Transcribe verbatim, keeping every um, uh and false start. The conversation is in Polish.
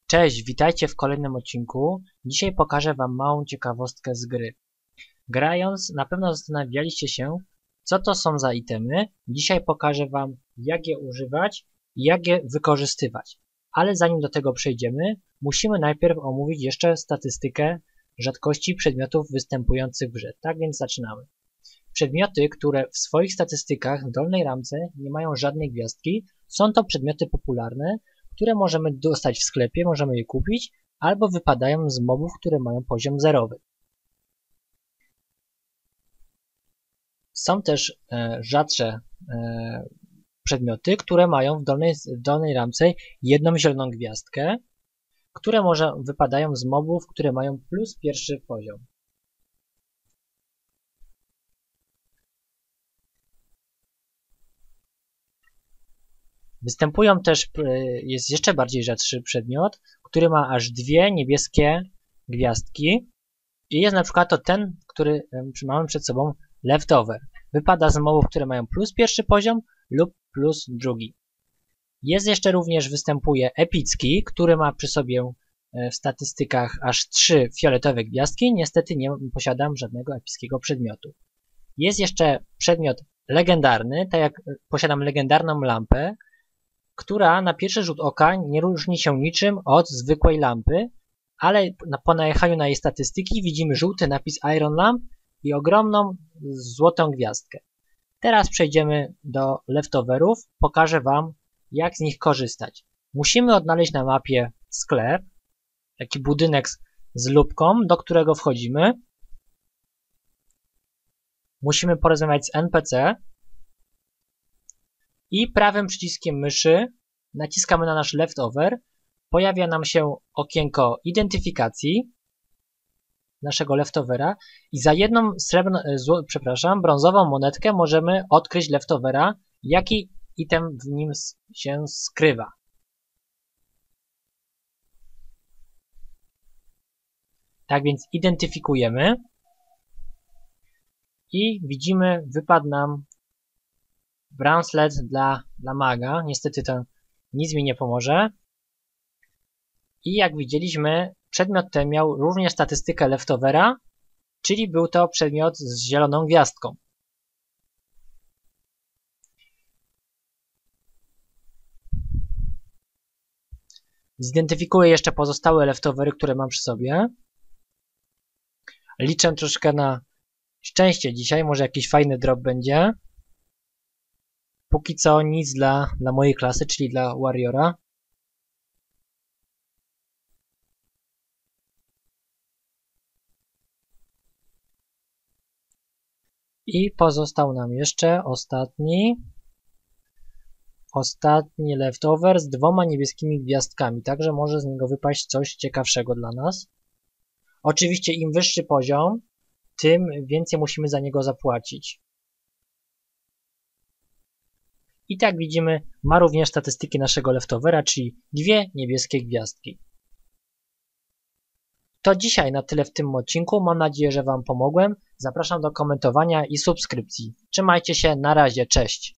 Cześć, witajcie w kolejnym odcinku. Dzisiaj pokażę Wam małą ciekawostkę z gry. Grając, na pewno zastanawialiście się, co to są za itemy. Dzisiaj pokażę Wam, jak je używać i jak je wykorzystywać. Ale zanim do tego przejdziemy, musimy najpierw omówić jeszcze statystykę rzadkości przedmiotów występujących w grze. Tak więc zaczynamy. Przedmioty, które w swoich statystykach w dolnej ramce nie mają żadnej gwiazdki, są to przedmioty popularne, które możemy dostać w sklepie, możemy je kupić, albo wypadają z mobów, które mają poziom zerowy. Są też e, rzadsze e, przedmioty, które mają w dolnej, w dolnej ramce jedną zieloną gwiazdkę, które może wypadają z mobów, które mają plus pierwszy poziom. Występują też, jest jeszcze bardziej rzadszy przedmiot, który ma aż dwie niebieskie gwiazdki i jest na przykład to ten, który mamy przed sobą, leftover. Wypada z mobów, które mają plus pierwszy poziom lub plus drugi. Jest jeszcze również, występuje epicki, który ma przy sobie w statystykach aż trzy fioletowe gwiazdki. Niestety nie posiadam żadnego epickiego przedmiotu. Jest jeszcze przedmiot legendarny, tak jak posiadam legendarną lampę, która na pierwszy rzut oka nie różni się niczym od zwykłej lampy, ale po najechaniu na jej statystyki widzimy żółty napis Iron Lamp i ogromną złotą gwiazdkę. Teraz przejdziemy do leftoverów. Pokażę Wam, jak z nich korzystać. Musimy odnaleźć na mapie sklep, taki budynek z lupką, do którego wchodzimy. Musimy porozmawiać z N P C i prawym przyciskiem myszy naciskamy na nasz leftover. Pojawia nam się okienko identyfikacji naszego leftovera i za jedną srebrną, zło, przepraszam, brązową monetkę możemy odkryć leftovera, jaki item w nim się skrywa. Tak więc identyfikujemy i widzimy, wypadł nam bracelet dla, dla maga. Niestety to nic mi nie pomoże. I jak widzieliśmy, przedmiot ten miał również statystykę leftovera, czyli był to przedmiot z zieloną gwiazdką. Zidentyfikuję jeszcze pozostałe leftovery, które mam przy sobie. Liczę troszkę na szczęście dzisiaj, może jakiś fajny drop będzie. Póki co nic dla, dla mojej klasy, czyli dla Warriora. I pozostał nam jeszcze ostatni, ostatni leftover z dwoma niebieskimi gwiazdkami, także może z niego wypaść coś ciekawszego dla nas. Oczywiście im wyższy poziom, tym więcej musimy za niego zapłacić. I tak widzimy, ma również statystyki naszego leftovera, czyli dwie niebieskie gwiazdki. To dzisiaj na tyle w tym odcinku. Mam nadzieję, że Wam pomogłem. Zapraszam do komentowania i subskrypcji. Trzymajcie się, na razie, cześć!